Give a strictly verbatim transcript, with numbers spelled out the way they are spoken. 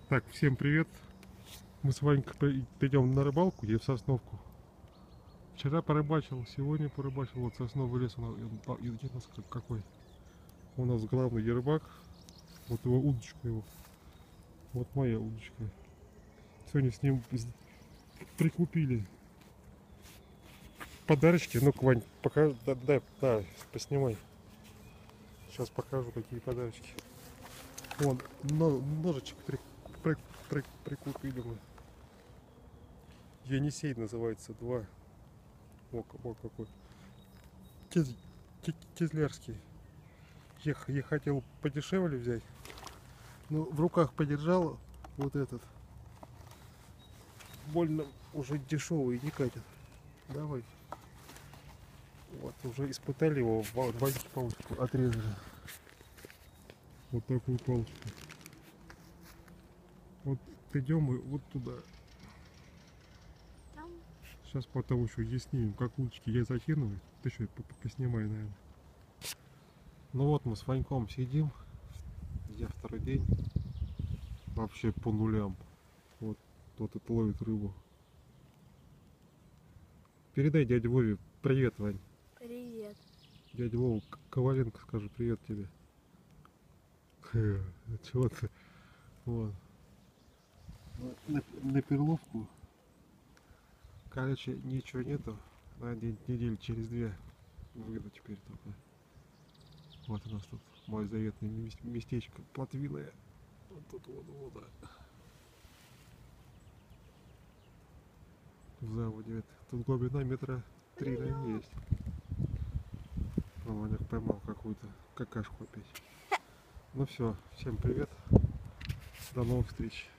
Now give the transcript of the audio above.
Так, всем привет. Мы с Ванькой идем на рыбалку, я в Сосновку. Вчера порыбачил, сегодня порыбачил. Вот сосновый лес у нас, и у нас какой. У нас главный рыбак. Вот его удочка его. Вот моя удочка. Сегодня с ним прикупили подарочки. Ну-ка, Вань, покажи, да, дай, да, поснимай. Сейчас покажу, какие подарочки. Вон, ножичек при, при, при, прикупили мы. Енисей называется, два. О, о какой. Киз, кизлярский. Я, я хотел подешевле взять. Но в руках подержал вот этот. Больно уже дешевый, не катит. Давай. Вот, уже испытали его, Ваньке палочку отрезали. Вот такую палочку. Вот идем мы вот туда. Там. Сейчас потом еще и снимем, как удочки я закидываю. Ты что, поснимай, наверное. Ну вот мы с Ваньком сидим. Я второй день. Вообще по нулям. Вот тот и ловит рыбу. Передай дяде Вове привет, Вань. Привет. Дядя Вова Коваленко, скажи привет тебе. Чего ты? Вот. На, на перловку. Короче, ничего нету. На неделю через две выйду теперь только. Вот у нас тут мой заветный местечко плотвиное. Вот тут вот вода. В заводе это. Тут глубина метра три, наверное, есть. Ваня поймал какую-то какашку опять. Ну все, всем привет. До новых встреч.